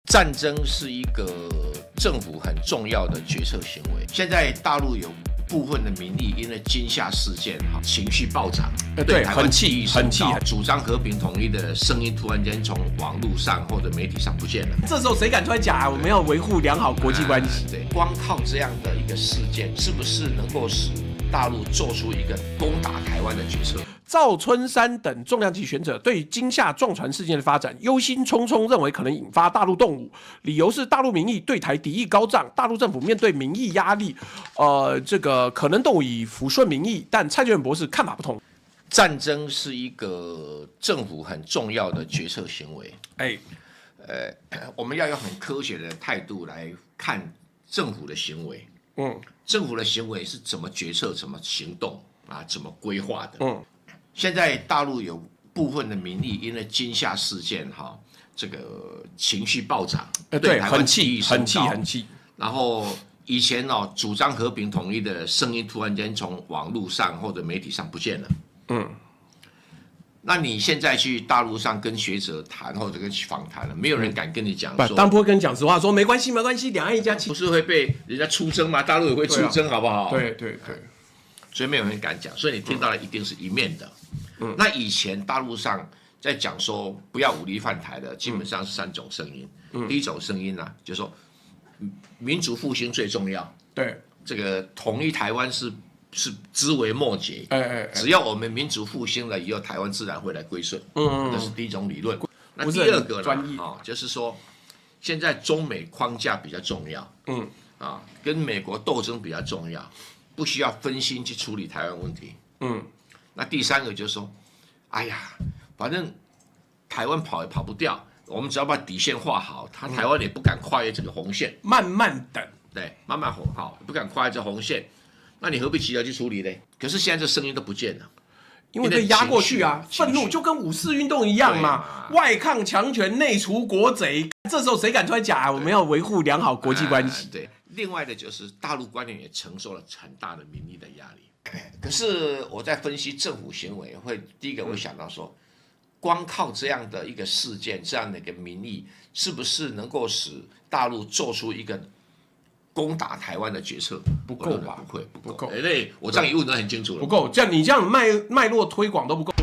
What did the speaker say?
战争是一个政府很重要的决策行为。现在大陆有部分的民意因为金夏事件情绪暴涨， 对台湾很气， 主张和平统一的声音突然间从网络上或者媒体上不见了。 这时候谁敢出来讲我们要维护良好国际关系？ 对，光靠这样的一个事件，是不是能够使大陆做出一个攻打台湾的决策？ 赵春山等重量级学者对金夏撞船事件的发展忧心忡忡，认为可能引发大陆动武，理由是大陆民意对台敌意高涨，大陆政府面对民意压力，这个可能动武以抚顺民意，但蔡建元博士看法不同。 战争是一个政府很重要的决策行为，我们要用很科学的态度来看政府的行为，政府的行为是怎么决策、怎么行动啊、怎么规划的，现在大陆有部分的民意因为金夏事件这个情绪暴涨， 对， 台湾很气。 然后以前主张和平统一的声音突然间从网络上或者媒体上不见了，那你现在去大陆上跟学者谈或者跟访谈了，没有人敢跟你讲说， 当然不会跟你讲实话，说没关系，两岸一家亲， 不是会被人家出征吗？大陆也会出征，好不好？ 对， 所以没有人敢讲，所以你听到的一定是一面的。那以前大陆上在讲说不要武力犯台的，基本上是3种声音。第一种声音呢，就是说民族复兴最重要， 对， 这个统一台湾是枝微末节，只要我们民族复兴了以后，台湾自然会来归顺。这是第一种理论。那第二个呢，就是说现在中美框架比较重要，跟美国斗争比较重要，不需要分心去处理台湾问题。那第三个就是说，哎呀，反正台湾跑也跑不掉，我们只要把底线画好，台湾也不敢跨越这个红线， 慢慢等， 对，慢慢不敢跨越这红线，那你何必急着去处理呢？可是现在这声音都不见了， 因为被压过去啊，愤怒就跟五四运动一样嘛，外抗强权，内除国贼。这时候谁敢出来讲我们要维护良好国际关系？ 对，另外的就是大陆官员也承受了很大的民意的压力。可是我在分析政府行为，第一个会想到说，光靠这样的一个事件，这样的一个民意，是不是能够使大陆做出一个攻打台湾的决策？ 不够吧？ 不够。我这样也问得很清楚了。 不够，你这样脉络推广都不够。